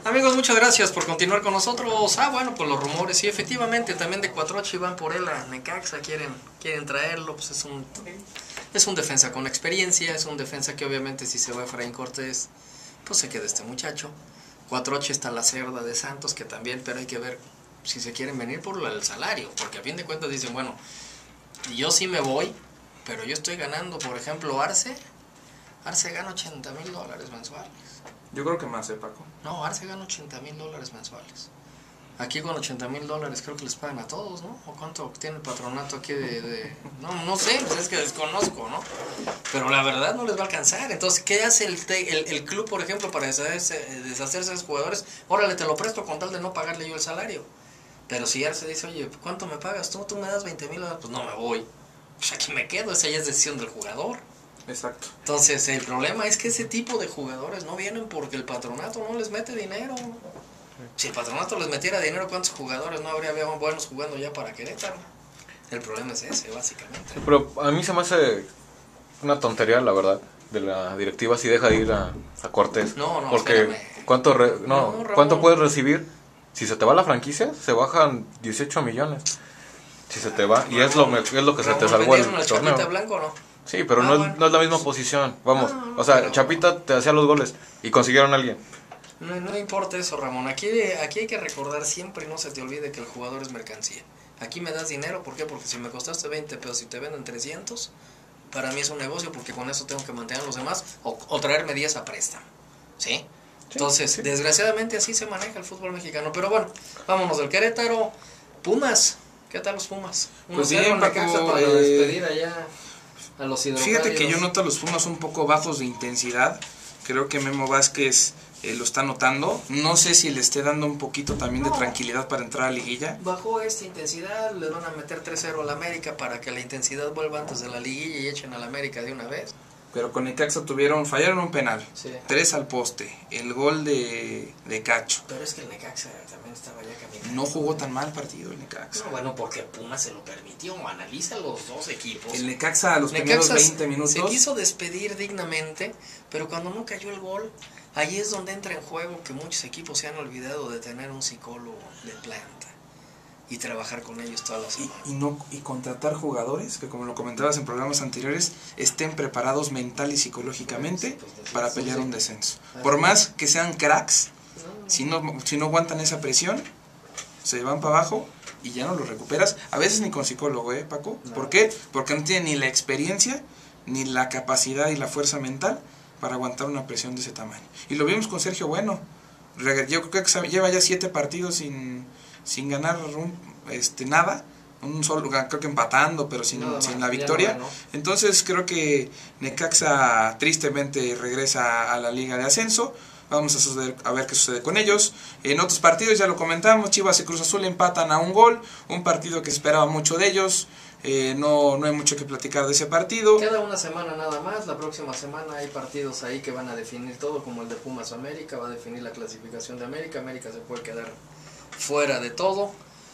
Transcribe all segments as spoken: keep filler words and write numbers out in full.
Amigos, muchas gracias por continuar con nosotros. Ah, bueno, pues los rumores, sí, efectivamente, también de Cuatrochi van por él a Necaxa, quieren, quieren traerlo, pues es un, es un defensa con experiencia, es un defensa que obviamente si se va a Efraín Cortés, pues se queda este muchacho. Cuatrochi está la cerda de Santos, que también, pero hay que ver si se quieren venir por el salario, porque a fin de cuentas dicen, bueno, yo sí me voy, pero yo estoy ganando, por ejemplo, Arce, Arce gana ochenta mil dólares mensuales. Yo creo que más, ¿eh, Paco? No, Arce gana ochenta mil dólares mensuales. Aquí con ochenta mil dólares creo que les pagan a todos, ¿no? ¿O cuánto tiene el patronato aquí de...? de... No, no sé, pues es que desconozco, ¿no? Pero la verdad no les va a alcanzar. Entonces, ¿qué hace el, el, el club, por ejemplo, para deshacerse, deshacerse de esos jugadores? Órale, te lo presto con tal de no pagarle yo el salario. Pero si Arce dice, oye, ¿cuánto me pagas tú? ¿Tú me das veinte mil dólares? Pues no me voy. Pues aquí me quedo, esa ya es decisión del jugador. Exacto. Entonces, el problema es que ese tipo de jugadores no vienen porque el patronato no les mete dinero. Si el patronato les metiera dinero, ¿cuántos jugadores no habría buenos jugando ya para Querétaro? El problema es ese, básicamente. Pero a mí se me hace una tontería, la verdad, de la directiva si deja ir a, a Cortés. No, no, porque espérame. ¿cuánto, re, no, No, ¿cuánto Ramón. puedes recibir? Si se te va la franquicia, se bajan dieciocho millones. Si se te va, y es lo, es lo que se te salvó el al torneo. Chapita Blanco o no? Sí, pero Ah, no, bueno. es, no es la misma posición. Vamos, No, no, o sea, pero- Chapita te hacía los goles y consiguieron a alguien. No, no importa eso, Ramón. Aquí, aquí hay que recordar siempre y no se te olvide que el jugador es mercancía. Aquí me das dinero, ¿por qué? Porque si me costaste veinte pesos y te venden trescientos, para mí es un negocio porque con eso tengo que mantener a los demás o, o traerme diez a préstamo. ¿Sí? Entonces, sí. desgraciadamente así se maneja el fútbol mexicano. Pero bueno, vámonos del Querétaro. Pumas. ¿Qué tal los Pumas? Pues uno cero bien, Necaxa Paco, para eh, despedir allá a los hidrocálidos. Fíjate que yo noto a los Pumas un poco bajos de intensidad. Creo que Memo Vázquez eh, lo está notando. No sé si le esté dando un poquito también de No. tranquilidad para entrar a la liguilla. Bajó esta intensidad, les van a meter tres cero a la América para que la intensidad vuelva antes de la liguilla y echen a la América de una vez. Pero con Necaxa tuvieron, fallaron un penal. Sí. Tres al poste. El gol de, de Cacho. Pero es que el Necaxa también estaba ya caminando. No jugó tan mal partido el Necaxa. No, bueno, porque Pumas se lo permitió. Analiza los dos equipos. El Necaxa a los Necaxa primeros veinte minutos. se quiso despedir dignamente, pero cuando no cayó el gol, ahí es donde entra en juego que muchos equipos se han olvidado de tener un psicólogo de planta y trabajar con ellos toda la Y, semana. y no y contratar jugadores que, como lo comentabas en programas anteriores, estén preparados mental y psicológicamente para pelear un descenso. Por más que sean cracks, si no, si no aguantan esa presión, se van para abajo y ya no los recuperas. A veces ni con psicólogo, ¿eh, Paco? ¿Por qué? Porque no tienen ni la experiencia, ni la capacidad y la fuerza mental para aguantar una presión de ese tamaño. Y lo vimos con Sergio Bueno. Yo creo que lleva ya siete partidos sin, sin ganar un, este, nada. Un solo, creo que empatando, pero sin, Nada sin más, la ya victoria. no ganó. Entonces creo que Necaxa tristemente regresa a la Liga de Ascenso. Vamos a, suceder, a ver qué sucede con ellos. En otros partidos ya lo comentamos, Chivas y Cruz Azul empatan a un gol, un partido que se esperaba mucho de ellos. Eh, no, no hay mucho que platicar de ese partido. Queda una semana nada más, la próxima semana hay partidos ahí que van a definir todo, como el de Pumas América, va a definir la clasificación de América, América se puede quedar fuera de todo,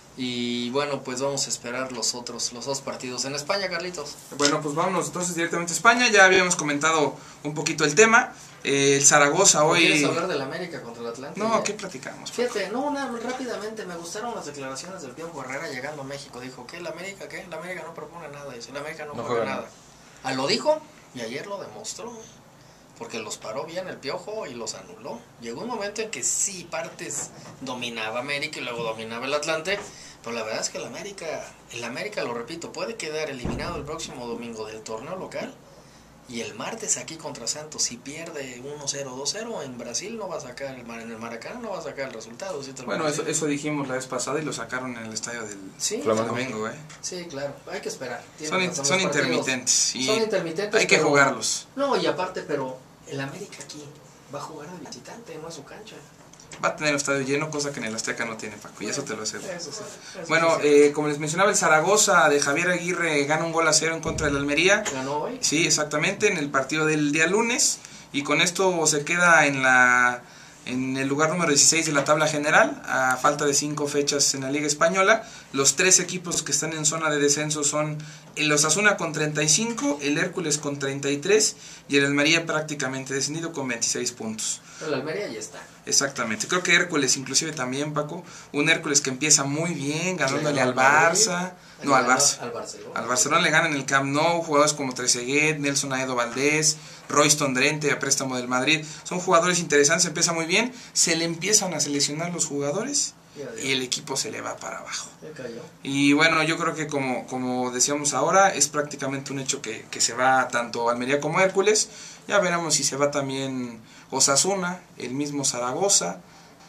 y bueno, pues vamos a esperar los otros, los dos partidos en España, Carlitos. Bueno, pues vámonos entonces directamente a España. Ya habíamos comentado un poquito el tema. Eh, el Zaragoza ¿O hoy... ¿Quieres hablar del América contra el Atlante? No, Ya. ¿qué platicamos? Fíjate, no, una, rápidamente me gustaron las declaraciones del Piojo Herrera llegando a México. Dijo, ¿qué? ¿La América qué? La América no propone nada. Dice, la América no, No juega juega nada. Ah, lo dijo y ayer lo demostró. Porque los paró bien el Piojo y los anuló. Llegó un momento en que sí, partes dominaba América y luego dominaba el Atlante. Pero la verdad es que el América, el América, lo repito, puede quedar eliminado el próximo domingo del torneo local. Y el martes aquí contra Santos, si pierde uno cero, dos cero, en Brasil no va a sacar, el Mar- en el Maracaná no va a sacar el resultado. ¿Sí te lo Bueno, puedo eso, decir? eso dijimos la vez pasada y lo sacaron en el estadio del Sí, Flamengo. Flamengo, ¿eh? sí, claro, hay que esperar. Tienes Son, in- razón, son los partidos intermitentes y Son intermitentes. hay que pero- jugarlos. No, y aparte, pero el América aquí va a jugar de visitante, no es su cancha. Va a tener el estadio lleno, cosa que en el Azteca no tiene, Paco, y eso te lo aseguro. Eso sí. Eso Bueno, sí, eh, como les mencionaba, el Zaragoza de Javier Aguirre gana un gol a cero en contra del Almería. ganó hoy. Sí, exactamente, en el partido del día lunes. Y con esto se queda en la En el lugar número dieciséis de la tabla general, a falta de cinco fechas en la Liga Española, los tres equipos que están en zona de descenso son el Osasuna con treinta y cinco, el Hércules con treinta y tres y el Almería prácticamente descendido con veintiséis puntos. El Almería ya está. Exactamente, creo que Hércules inclusive también, Paco, un Hércules que empieza muy bien, ganándole al Madrid, Barça, no al Barça, al Barcelona. al Barcelona le ganan en el Camp Nou, jugadores como Trezeguet, Nelson Aedo Valdés, Royston Drenthe a préstamo del Madrid, son jugadores interesantes, empieza muy bien, se le empiezan a seleccionar los jugadores y el equipo se le va para abajo. Y bueno, yo creo que como, como decíamos ahora, es prácticamente un hecho que, que se va tanto Almería como Hércules, ya veremos si se va también Osasuna, el mismo Zaragoza,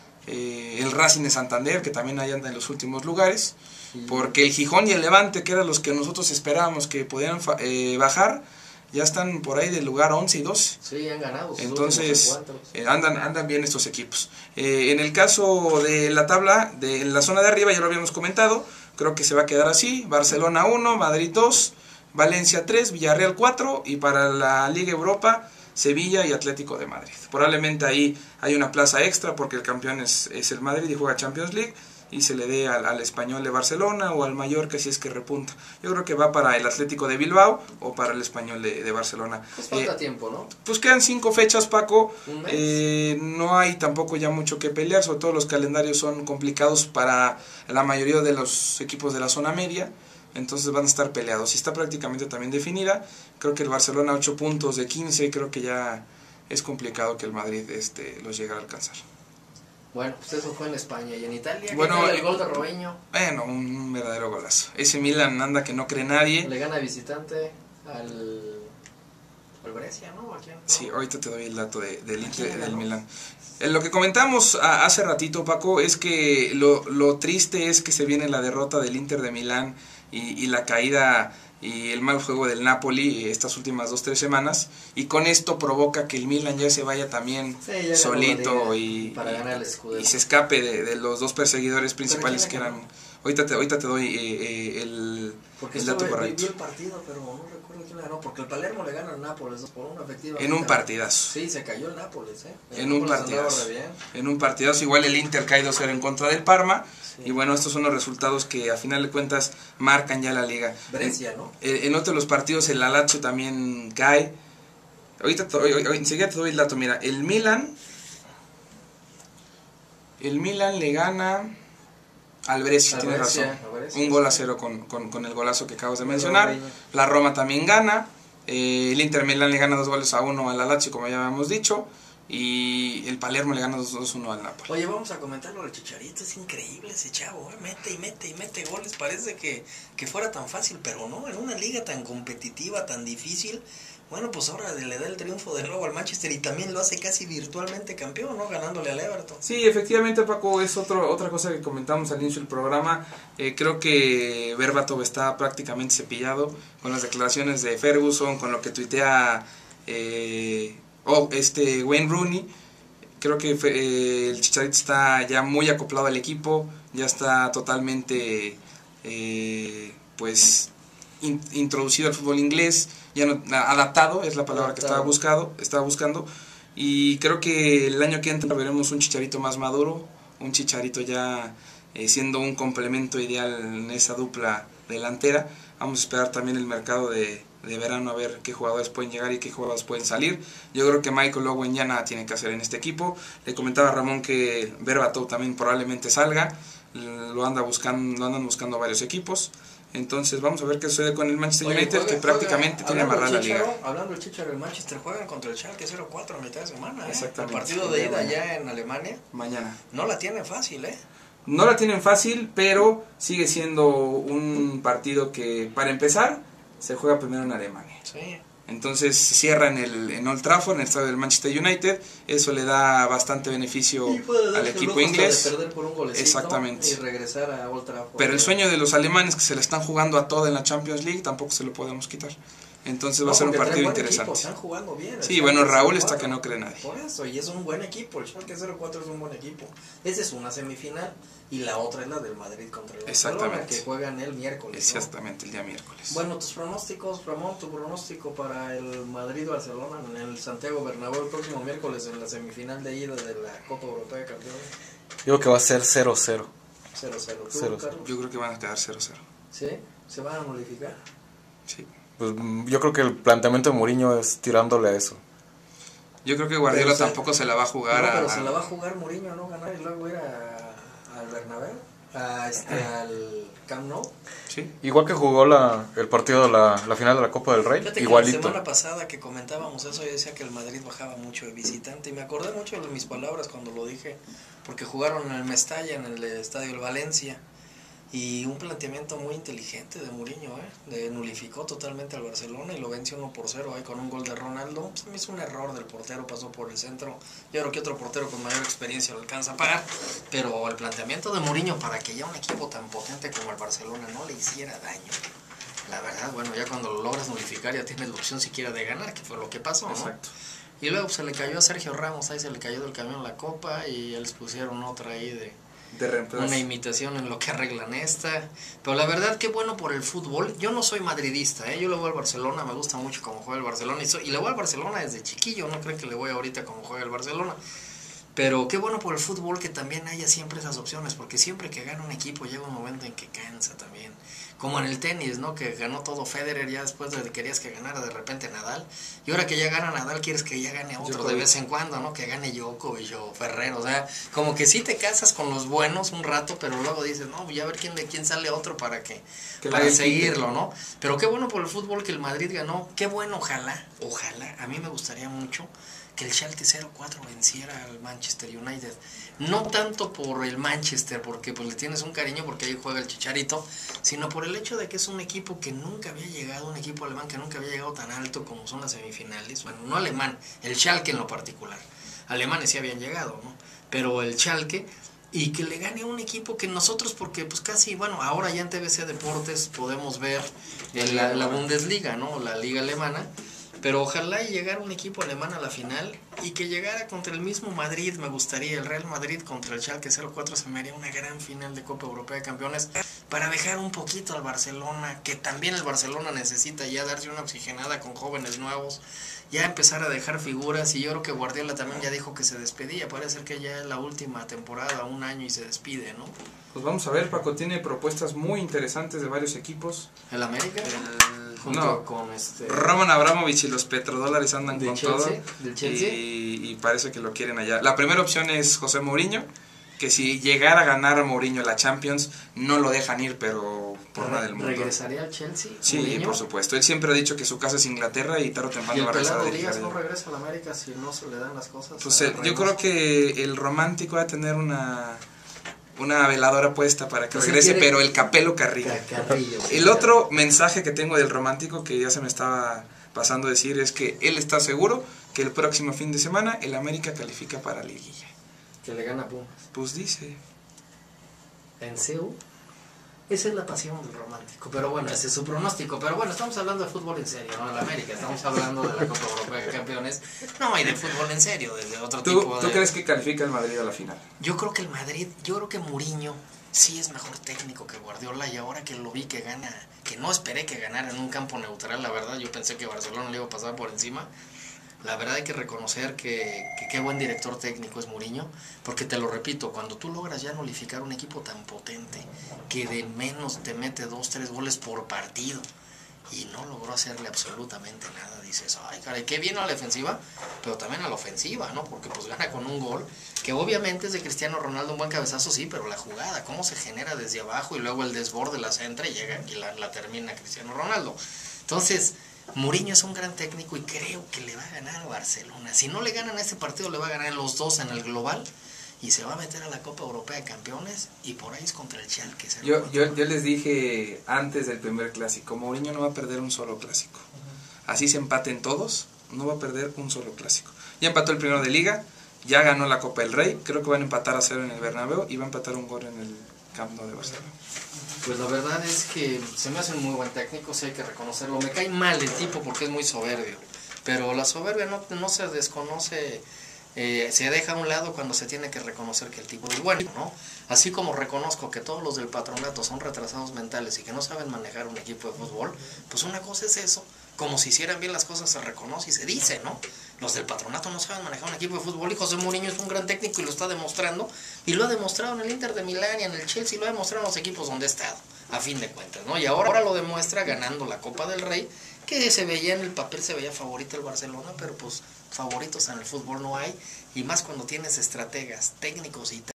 eh, el Racing de Santander, que también ahí anda en los últimos lugares, sí. Porque el Gijón y el Levante, que eran los que nosotros esperábamos que pudieran eh, bajar, ya están por ahí del lugar once y doce. Sí, han ganado. Entonces, eh, andan, andan bien estos equipos. Eh, en el caso de la tabla, de la zona de arriba, ya lo habíamos comentado, creo que se va a quedar así: Barcelona uno, Madrid dos, Valencia tres, Villarreal cuatro, y para la Liga Europa, Sevilla y Atlético de Madrid. Probablemente ahí hay una plaza extra porque el campeón es, es el Madrid y juega Champions League, y se le dé al, al Español de Barcelona o al Mallorca si es que repunta. Yo creo que va para el Atlético de Bilbao o para el Español de, de Barcelona. Pues falta eh, tiempo, ¿no? Pues quedan cinco fechas, Paco. ¿Un mes? Eh, no hay tampoco ya mucho que pelear, sobre todo los calendarios son complicados para la mayoría de los equipos de la zona media. Entonces van a estar peleados. Y está prácticamente también definida. Creo que el Barcelona ocho puntos de quince, creo que ya es complicado que el Madrid este, los llegue a alcanzar. Bueno, pues eso fue en España. ¿Y en Italia? Bueno, ¿Qué tal el gol de Robinho? Bueno, un verdadero golazo. Ese Milan anda que no cree nadie. Le gana visitante al, al Brescia, ¿no? ¿A quién? ¿No? Sí, ahorita te doy el dato de, del Inter, del Milan. Lo que comentamos hace ratito, Paco, es que lo, lo triste es que se viene la derrota del Inter de Milán y, y la caída y el mal juego del Napoli estas últimas dos, tres semanas, y con esto provoca que el Milan ya se vaya también sí, solito y, para ganar el y, y se escape de, de los dos perseguidores principales que eran... Ahorita te, ahorita te doy eh, eh, el, porque el dato ve, correcto. Vi el partido, pero no recuerdo quién ganó, porque el Palermo le gana al Nápoles dos por uno, efectivamente. En un partidazo. Sí, se cayó el Nápoles, ¿eh? El en Nápoles un partidazo. En un partidazo, igual el Inter cae dos cero en contra del Parma. Sí. Y bueno, estos son los resultados que a final de cuentas marcan ya la liga. Brescia, ¿no? En, en otro de los partidos el Lazio también cae. Ahorita, hoy, hoy, enseguida te doy el dato, mira, el Milan, el Milan le gana al Brescia, tienes razón, Brescia, un gol a cero con, con, con el golazo que acabas de mencionar. La Roma también gana, eh, el Inter Milán le gana dos goles a uno al Lazio, como ya habíamos dicho, y el Palermo le gana dos uno al Napoli. Oye, vamos a comentarlo del Chicharito, es increíble ese chavo, ¿eh? Mete y mete y mete goles, parece que, que fuera tan fácil, pero no, en una liga tan competitiva, tan difícil. Bueno, pues ahora le da el triunfo de nuevo al Manchester y también lo hace casi virtualmente campeón, ¿no? Ganándole al Everton. Sí, efectivamente, Paco, es otro, otra cosa que comentamos al inicio del programa. Eh, creo que Berbatov está prácticamente cepillado con las declaraciones de Ferguson, con lo que tuitea eh, oh, este Wayne Rooney. Creo que eh, el Chicharito está ya muy acoplado al equipo, ya está totalmente eh, pues in, introducido al fútbol inglés, ya no, adaptado es la palabra que estaba buscando, estaba buscando, y creo que el año que entra veremos un Chicharito más maduro, un Chicharito ya eh, siendo un complemento ideal en esa dupla delantera. Vamos a esperar también el mercado de, de verano a ver qué jugadores pueden llegar y qué jugadores pueden salir. Yo creo que Michael Owen ya nada tiene que hacer en este equipo. Le comentaba a Ramón que Berbatov también probablemente salga, lo anda buscando, lo andan buscando varios equipos. Entonces vamos a ver qué sucede con el Manchester Oye, United, juega, que prácticamente juega, tiene amarrada la liga. Hablando del Chicharo, el Manchester juegan contra el Schalke cero cuatro a mitad de semana. ¿eh? Exactamente. El partido de ida ya en Alemania. Mañana. No la tienen fácil, ¿eh? No la tienen fácil, pero sigue siendo un partido que, para empezar, se juega primero en Alemania. Sí. Entonces se cierra en, el, en Old Trafford, en el estadio del Manchester United. Eso le da bastante beneficio al equipo inglés. De perder por un golecito Exactamente. Y regresar a Old Trafford. Pero el sueño de los alemanes, que se le están jugando a todo en la Champions League, tampoco se lo podemos quitar. Entonces va No, a ser un porque traen partido buen interesante. equipo, están jugando bien. El Sí, bueno, Schalke Raúl cero está cuatro. que no cree nadie. Por eso, y es un buen equipo. El Schalke cero cuatro es un buen equipo. Esa es una semifinal y la otra es la del Madrid contra el Barcelona, Exactamente. que juegan el miércoles, ¿no? Exactamente, el día miércoles. Bueno, tus pronósticos, Ramón, tu pronóstico para el Madrid-Barcelona en el Santiago Bernabéu el próximo miércoles en la semifinal de ida de la Copa Europea de Campeones. Digo que va a ser cero cero. cero cero. ¿Tú, Cero, Carlos? Yo creo que van a quedar cero cero. ¿Sí? ¿Se van a nulificar? Sí. Pues mm, yo creo que el planteamiento de Mourinho es tirándole a eso. Yo creo que Guardiola Pero se- tampoco se la va a jugar No, a... pero se la va a jugar Mourinho, ¿no? Ganar y luego ir a, al Bernabéu, a este, al Camp Nou. Sí. Igual que jugó la, el partido de la, la final de la Copa del Rey, Fíjate que la igualito. semana pasada que comentábamos eso, yo decía que el Madrid bajaba mucho de visitante y me acordé mucho de mis palabras cuando lo dije, porque jugaron en el Mestalla, en el estadio del Valencia, y un planteamiento muy inteligente de Mourinho, ¿eh? De nulificó totalmente al Barcelona y lo venció uno por cero ahí con un gol de Ronaldo. Se me hizo un error del portero, pasó por el centro. Yo creo que otro portero con mayor experiencia lo alcanza a parar, pero el planteamiento de Mourinho para que ya un equipo tan potente como el Barcelona no le hiciera daño. La verdad, bueno, ya cuando lo logras nulificar ya tienes la opción siquiera de ganar, que fue lo que pasó, ¿no? Exacto. Y luego pues, se le cayó a Sergio Ramos, ahí se le cayó del camión la copa y ya les pusieron otra ahí de De reemplazo. una imitación en lo que arreglan esta. Pero la verdad, qué bueno por el fútbol. Yo no soy madridista, ¿eh? Yo le voy al Barcelona, me gusta mucho cómo juega el Barcelona y, soy, y le voy al Barcelona desde chiquillo, no creen que le voy ahorita como juega el Barcelona. Pero qué bueno por el fútbol que también haya siempre esas opciones, porque siempre que gana un equipo llega un momento en que cansa también. Como en el tenis, ¿no? Que ganó todo Federer, ya después de querías que ganara de repente Nadal. Y ahora que ya gana Nadal, quieres que ya gane otro Djokovic. de vez en cuando, ¿no? Que gane Djokovic o Ferrer, o sea, como que sí te casas con los buenos un rato, pero luego dices, no, ya a ver quién, de quién sale otro para que, Que para la seguirlo, ¿no? Pero qué bueno por el fútbol que el Madrid ganó, qué bueno, ojalá, ojalá, a mí me gustaría mucho que el Schalke cero cuatro venciera al Manchester United. No tanto por el Manchester, porque pues le tienes un cariño porque ahí juega el Chicharito, sino por el hecho de que es un equipo que nunca había llegado, un equipo alemán que nunca había llegado tan alto como son las semifinales. Bueno, no alemán, el Schalke en lo particular. Alemanes sí habían llegado, ¿no? Pero el Schalke, y que le gane a un equipo que nosotros, porque pues casi, bueno, ahora ya en T V C Deportes podemos ver en la, la Bundesliga, ¿no? La liga alemana. Pero ojalá y llegara un equipo alemán a la final y que llegara contra el mismo Madrid, me gustaría, el Real Madrid contra el Schalke cero cuatro, se me haría una gran final de Copa Europea de Campeones para dejar un poquito al Barcelona, que también el Barcelona necesita ya darse una oxigenada con jóvenes nuevos, ya empezar a dejar figuras, y yo creo que Guardiola también ya dijo que se despedía, parece ser que ya es la última temporada, un año y se despide, ¿no? Pues vamos a ver, Paco tiene propuestas muy interesantes de varios equipos. ¿El América? El- Junto no, con este... Roman Abramovich y los petrodólares andan ¿Del con Chelsea? todo. ¿Del Chelsea? Y, y parece que lo quieren allá. La primera opción es José Mourinho, que si llegara a ganar Mourinho la Champions, no lo dejan ir, pero por nada del mundo. ¿Regresaría al Chelsea? Sí, Mourinho? por supuesto. Él siempre ha dicho que su casa es Inglaterra y tarde o ¿Y temprano el va a regresar a pelado dirigir Díaz no allá. regresa a la América si no se le dan las cosas? Pues a eh, yo Reynoso? creo que el romántico va a tener una, una veladora puesta para que Pues sí regrese, quiere- pero el Capelo Carrillo. Ca- Carrillo. El otro mensaje que tengo del romántico, que ya se me estaba pasando a decir, es que él está seguro que el próximo fin de semana el América califica para liguilla. Que le gana a Pumas. Pues dice. En C E U. Esa es la pasión del romántico. Pero bueno, ese es su pronóstico. Pero bueno, estamos hablando de fútbol en serio, no de la América. Estamos hablando de la Copa Europea de Campeones. No, y de fútbol en serio, desde otro ¿Tú, tipo de... ¿Tú crees que califica el Madrid a la final? Yo creo que el Madrid, yo creo que Mourinho sí es mejor técnico que Guardiola, y ahora que lo vi que gana, que no esperé que ganara en un campo neutral, la verdad, yo pensé que Barcelona le iba a pasar por encima. La verdad hay que reconocer que qué buen director técnico es Mourinho, porque te lo repito, cuando tú logras ya nulificar un equipo tan potente, que de menos te mete dos, tres goles por partido, y no logró hacerle absolutamente nada, dices, ay caray, qué bien a la defensiva, pero también a la ofensiva, ¿no? Porque pues gana con un gol, que obviamente es de Cristiano Ronaldo, un buen cabezazo, sí, pero la jugada, cómo se genera desde abajo, y luego el desborde la centra y llega y la, la termina Cristiano Ronaldo. Entonces, Mourinho es un gran técnico y creo que le va a ganar a Barcelona. Si no le ganan este partido, le va a ganar los dos en el global y se va a meter a la Copa Europea de Campeones, y por ahí es contra el Schalke. Yo, yo, yo les dije antes del primer clásico, Mourinho no va a perder un solo clásico. Así se empaten todos, no va a perder un solo clásico. Ya empató el primero de Liga, ya ganó la Copa del Rey, creo que van a empatar a cero en el Bernabéu y va a empatar un gol en el Camp Nou de Barcelona. Pues la verdad es que se me hace un muy buen técnico, sí hay que reconocerlo. Me cae mal el tipo porque es muy soberbio, pero la soberbia no, no se desconoce, eh, se deja a un lado cuando se tiene que reconocer que el tipo es bueno, ¿no? Así como reconozco que todos los del patronato son retrasados mentales y que no saben manejar un equipo de fútbol, pues una cosa es eso, como si hicieran bien las cosas se reconoce y se dice, ¿no? Los del patronato no saben manejar un equipo de fútbol y José Mourinho es un gran técnico y lo está demostrando, y lo ha demostrado en el Inter de Milán y en el Chelsea, lo ha demostrado en los equipos donde ha estado, a fin de cuentas, ¿no? Y ahora, ahora lo demuestra ganando la Copa del Rey, que se veía en el papel, se veía favorito el Barcelona, pero pues favoritos en el fútbol no hay, y más cuando tienes estrategas, técnicos y